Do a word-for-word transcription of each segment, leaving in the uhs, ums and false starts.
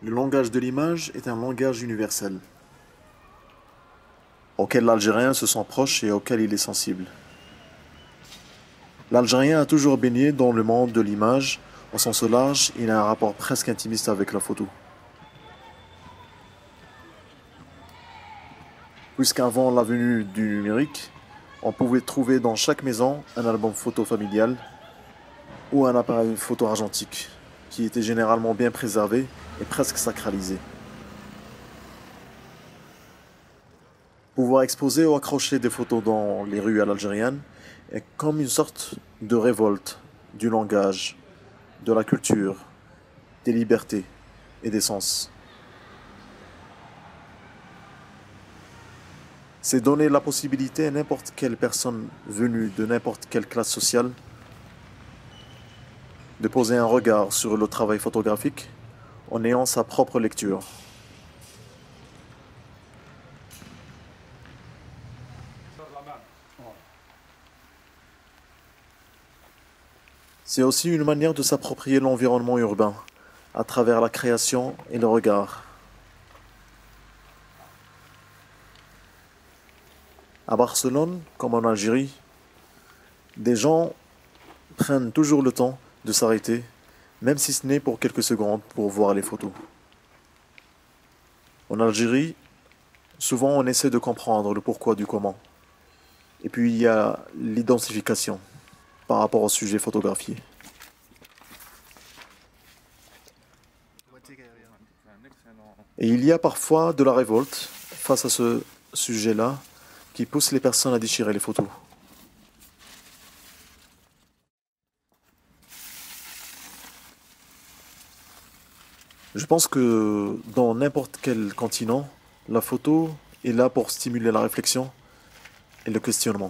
Le langage de l'image est un langage universel, auquel l'Algérien se sent proche et auquel il est sensible. L'Algérien a toujours baigné dans le monde de l'image. Au sens large, il a un rapport presque intimiste avec la photo. Puisqu'avant la venue du numérique, on pouvait trouver dans chaque maison un album photo familial ou un appareil photo argentique, qui était généralement bien préservé et presque sacralisé. Pouvoir exposer ou accrocher des photos dans les rues à l'algérienne est comme une sorte de révolte du langage, de la culture, des libertés et des sens. C'est donner la possibilité à n'importe quelle personne venue de n'importe quelle classe sociale de poser un regard sur le travail photographique en ayant sa propre lecture. C'est aussi une manière de s'approprier l'environnement urbain à travers la création et le regard. À Barcelone, comme en Algérie, des gens prennent toujours le temps de s'arrêter, même si ce n'est pour quelques secondes, pour voir les photos. En Algérie, souvent on essaie de comprendre le pourquoi du comment. Et puis il y a l'identification par rapport au sujet photographié. Et il y a parfois de la révolte face à ce sujet-là qui pousse les personnes à déchirer les photos. Je pense que dans n'importe quel continent, la photo est là pour stimuler la réflexion et le questionnement.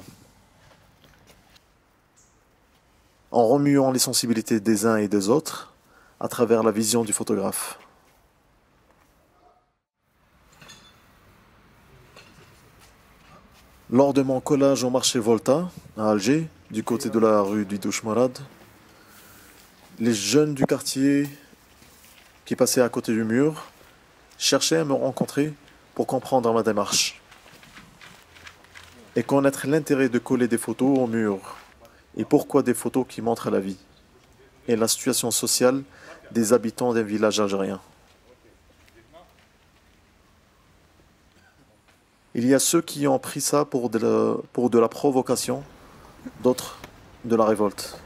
En remuant les sensibilités des uns et des autres à travers la vision du photographe. Lors de mon collage au marché Volta, à Alger, du côté de la rue du Douchmarad, les jeunes du quartier qui passaient à côté du mur cherchaient à me rencontrer pour comprendre ma démarche et connaître l'intérêt de coller des photos au mur et pourquoi des photos qui montrent la vie et la situation sociale des habitants d'un village algérien. Il y a ceux qui ont pris ça pour de la, pour de la provocation, d'autres de la révolte.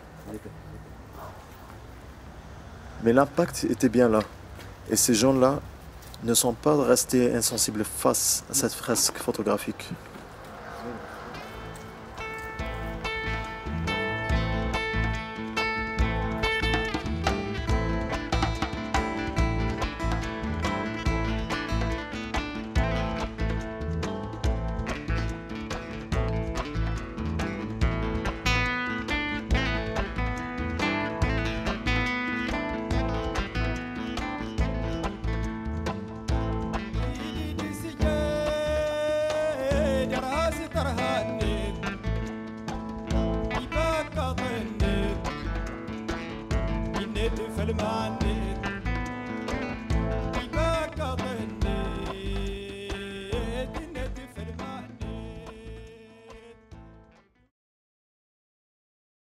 Mais l'impact était bien là, et ces gens-là ne sont pas restés insensibles face à cette fresque photographique. Filmani